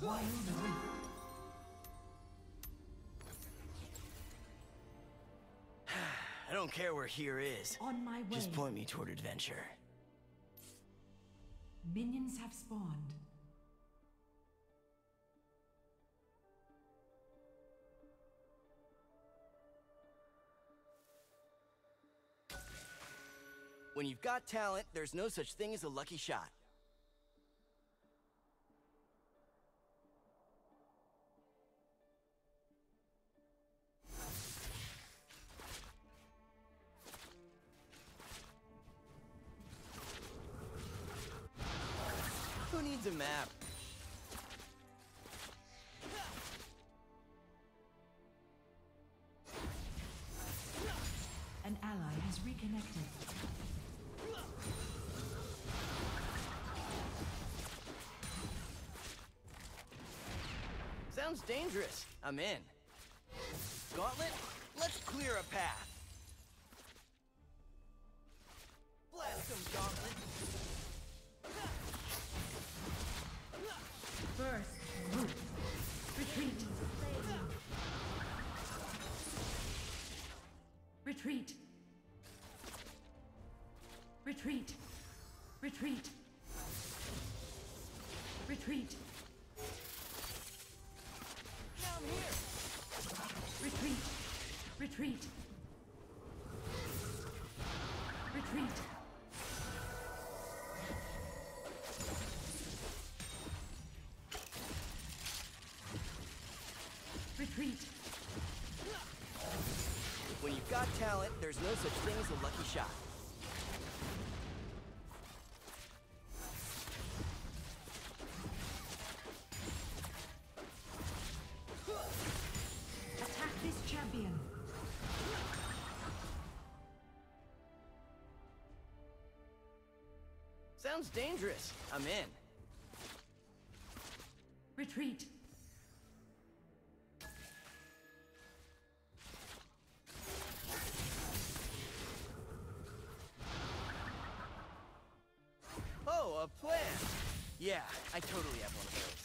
Wild Rift. I don't care where here is. On my way. Just point me toward adventure. Minions have spawned. When you've got talent, there's no such thing as a lucky shot. Who needs a map? An ally has reconnected. Sounds dangerous. I'm in. Gauntlet, let's clear a path. Blast him, Gauntlet. First, root. Retreat. Retreat. Retreat. Retreat. Retreat. Down here. Retreat. Retreat. Retreat. Retreat. When you've got talent, there's no such thing as a lucky shot. Attack this champion. Sounds dangerous. I'm in. Retreat. Oh, a plan. Yeah, I totally have one of those.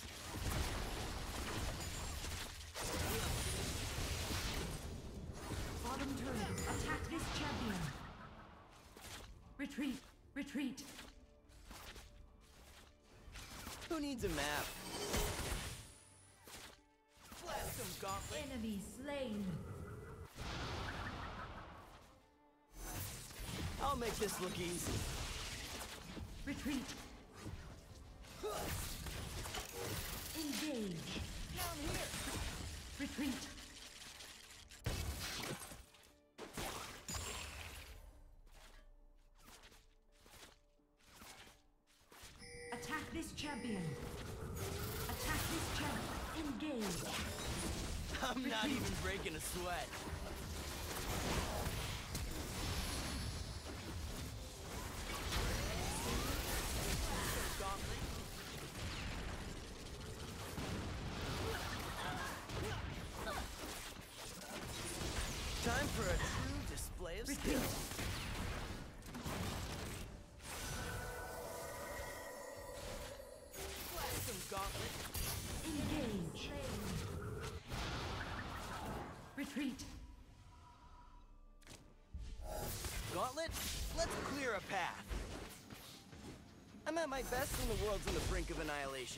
Bottom turret. Attack this champion. Retreat. Retreat. Who needs a map? Blast him, Gauntlet. Enemy slain. I'll make this look easy. Retreat. Engage. Down here. Retreat. Attack this champion. Attack this champion. Engage. I'm not even breaking a sweat. Gauntlet. Time for a true display of skill. Blast him, Gauntlet. Engage. Retreat. Gauntlet, let's clear a path. I'm at my best when the world's on the brink of annihilation.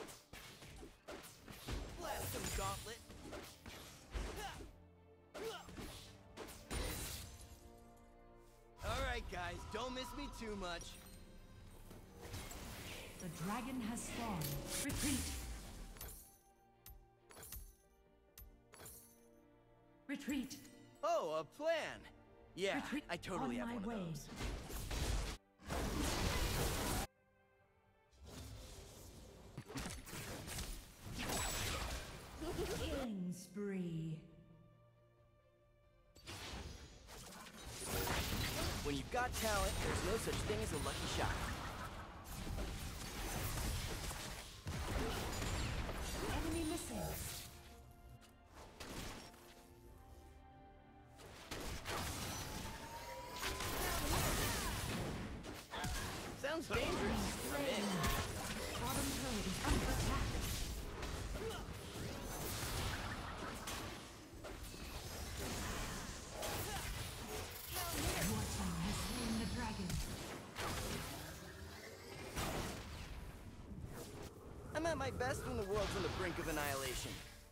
Blast him, Gauntlet. Alright guys, don't miss me too much. The dragon has spawned. Retreat. Retreat. Oh, a plan. Yeah, Retreat I totally on have my one way. of those. Killing spree. When you've got talent, there's no such thing as a lucky shot. Enemy missing. Sounds dangerous. I'm in. Bottom turret is under attack. my best when the world's on the brink of annihilation.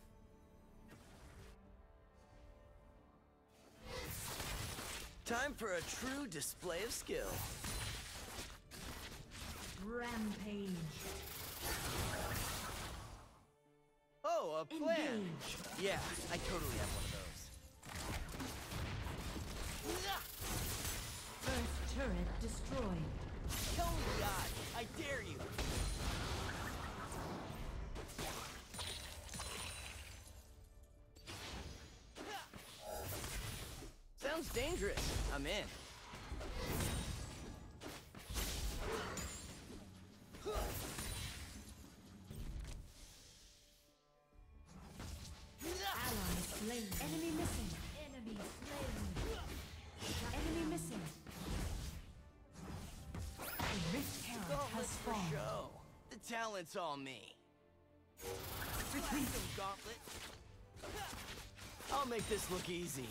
Time for a true display of skill. Rampage. Oh, a plan. Engage. Yeah, I totally have one of those. First turret destroyed. Tell me the odds. I dare you. Sounds dangerous. I'm in. Ally slain. Enemy missing. Enemy slain. Enemy missing. The Rift Herald Gauntlet has for fallen. show. The talent's all me. Retreat. Gauntlet. I'll make this look easy.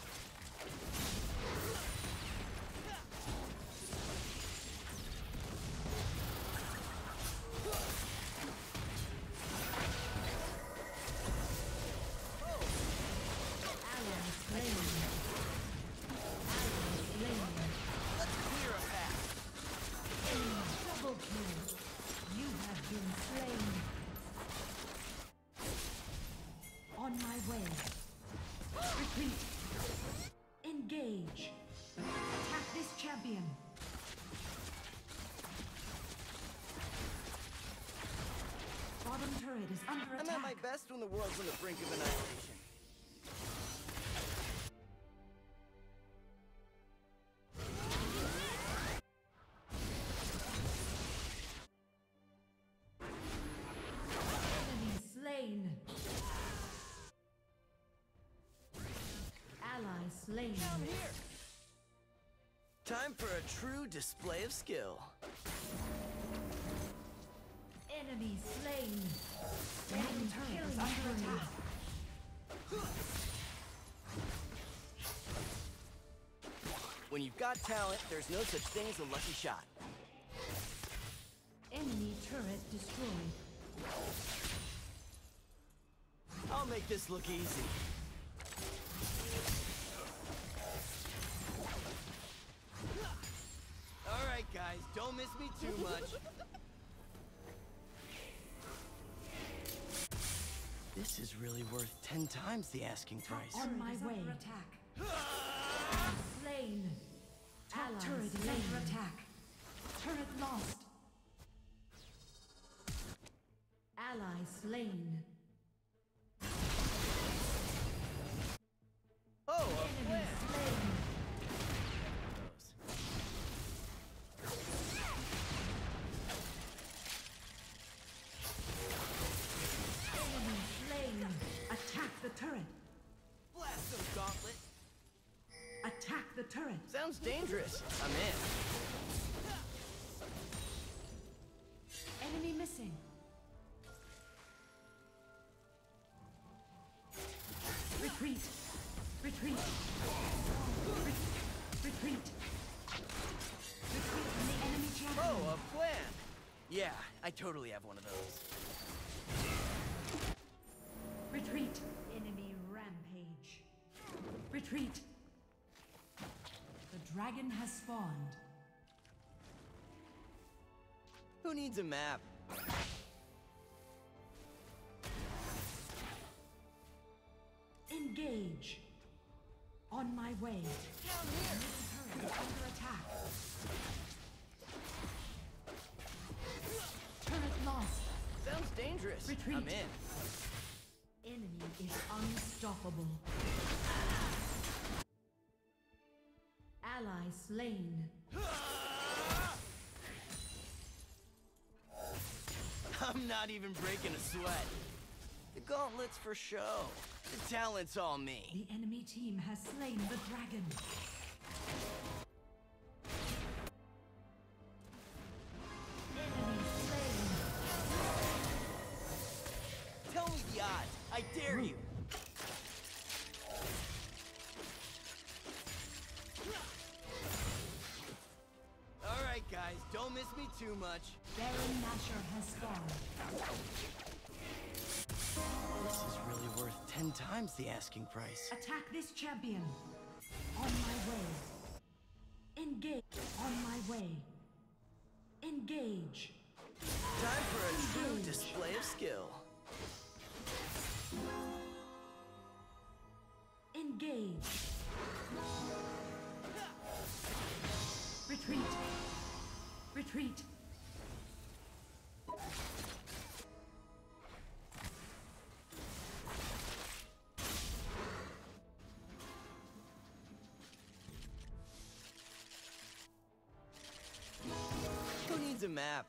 Let's clear a path. Double kill. You have been slain. On my way. Retreat. Engage. Attack this champion. Bottom turret is under I'm attack. at my best when the world's on the brink of annihilation. Enemy slain. Ally slain. Down here. Time for a true display of skill. Enemy slain. Bottom turret is under attack. When you've got talent, there's no such thing as a lucky shot. Enemy turret destroyed. I'll make this look easy. All right, guys, don't miss me too much. This is really worth 10 times the asking price. On my way. Attack. Slain. Top turret is under attack. Turret lost. Ally slain. Oh, a Enemy plan. slain. Enemy slain. Attack the turret. Blast them, Gauntlet. Attack the turret. Sounds dangerous. I'm in. Enemy missing. Retreat. Retreat. Retreat. Retreat from the enemy champion. Oh, a plan. Yeah, I totally have one of those. Retreat. Enemy rampage. Retreat. The dragon has spawned. Who needs a map? Engage. On my way. Down here. Turret is under attack. Turret lost. Sounds dangerous. Retreat. I'm in. Enemy is unstoppable. Ally slain. I'm not even breaking a sweat. The gauntlet's for show. The talent's all me. The enemy team has slain the dragon. Enemy slain. Tell me the odds. I dare you. All right, guys, don't miss me too much. Baron Nashor has spawned. This is really worth 10 times the asking price. Attack this champion. On my way. Engage. On my way. Engage. Time for a true display of skill. Engage. Retreat. Retreat. Who needs a map?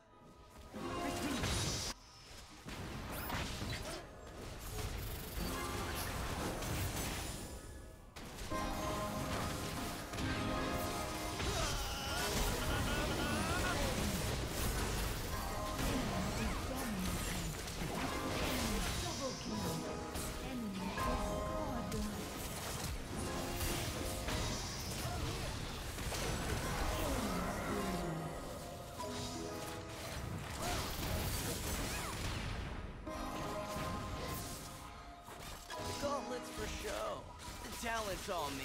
Gauntlets for show. The talent's all me.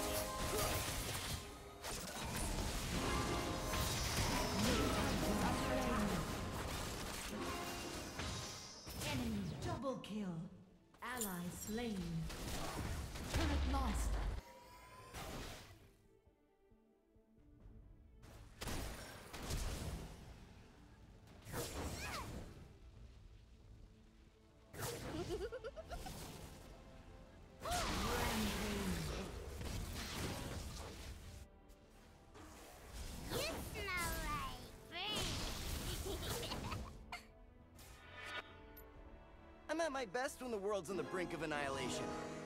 Enemy double kill. Ally slain. Turret lost. I'm at my best when the world's on the brink of annihilation.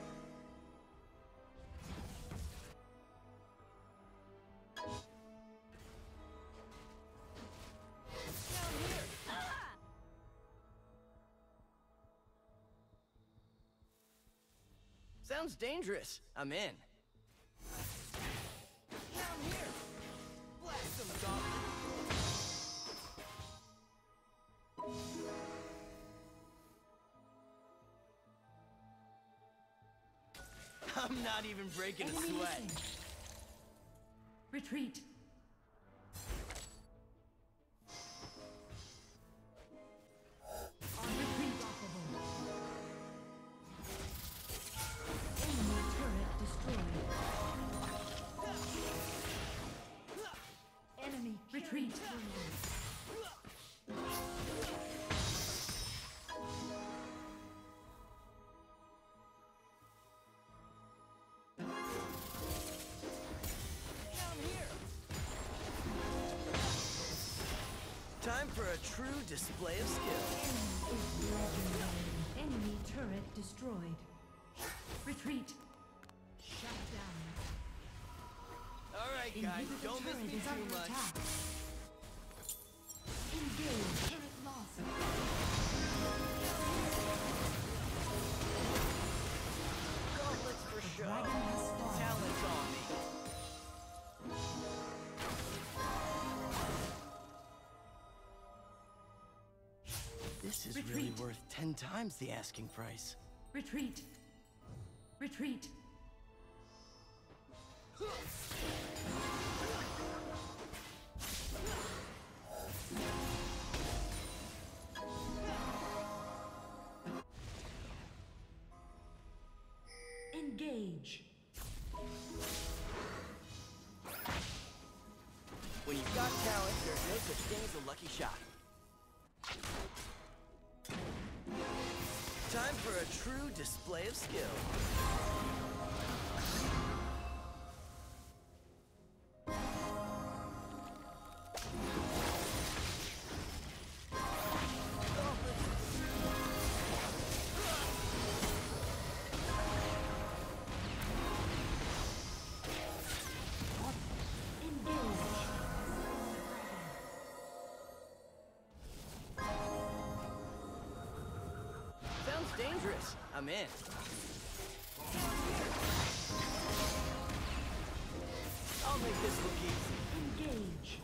Down here! Sounds dangerous. I'm in. Down here! Blast them, dog! I'm not even breaking a sweat. Missing. Retreat. On retreat. Enemy turret destroyed. Enemy retreat. Time for a true display of skill. Enemy turret destroyed. Retreat. Shut down. All right, guys, Inhibitor don't miss turret me is too under much. attack. Engage. Turret lost. Gauntlets for show. Dragon has The spawned. talent's on me. This is really Retreat. worth 10 times the asking price. Retreat. Retreat. Engage. When you've got talent, there's no such thing as a lucky shot. Time for a true display of skill. Sounds dangerous. I'm in. I'll make this look easy. Engage.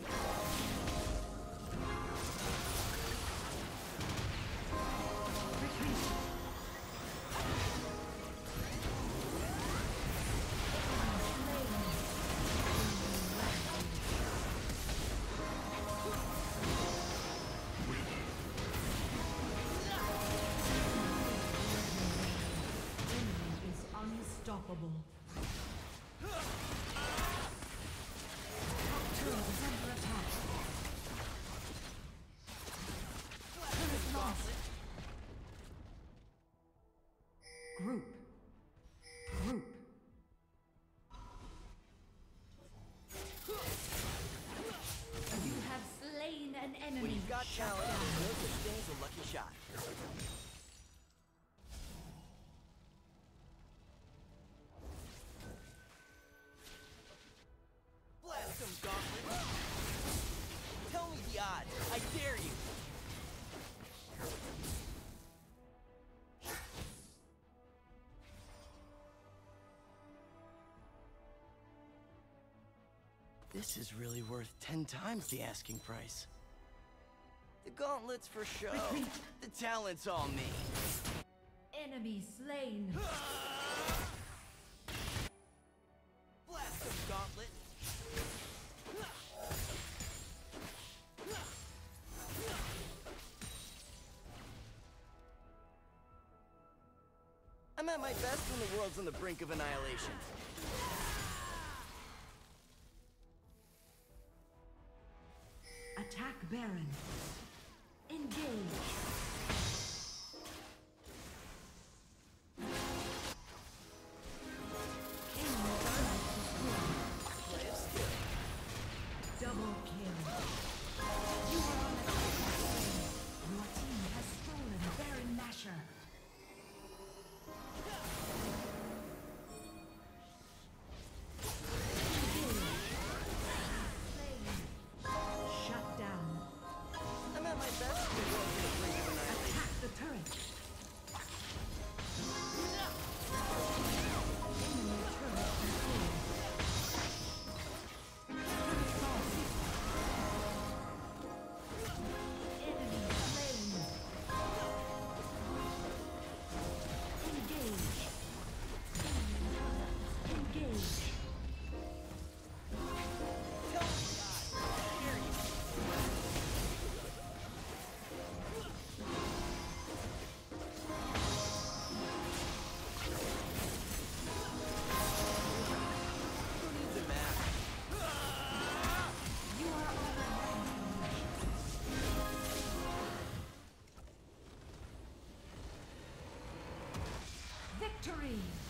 Retreat. Enemy is unstoppable. Top turret is under attack. Turret lost. Group. Group. You have slain an enemy. When you've got talent, no such thing as a lucky shot. Blast him, Gauntlet! Tell me the odds. I dare you. This is really worth 10 times the asking price. The gauntlet's for show. Retreat. The talent's all me. Enemy slain. Blast him, Gauntlet! I'm at my best when the world's on the brink of annihilation. Attack Baron. Engage. Play it still. Double kill. You are on attack. Your team has stolen Baron Nashor. Shut down. I'm at my best when the world's on the brink of annihilation. Attack the turret. Enemy turret destroyed. Turret lost. Enemy slain. Engage. Engage. Tell me the odds. I dare you. Who needs a map? You are on a rampage. Victory!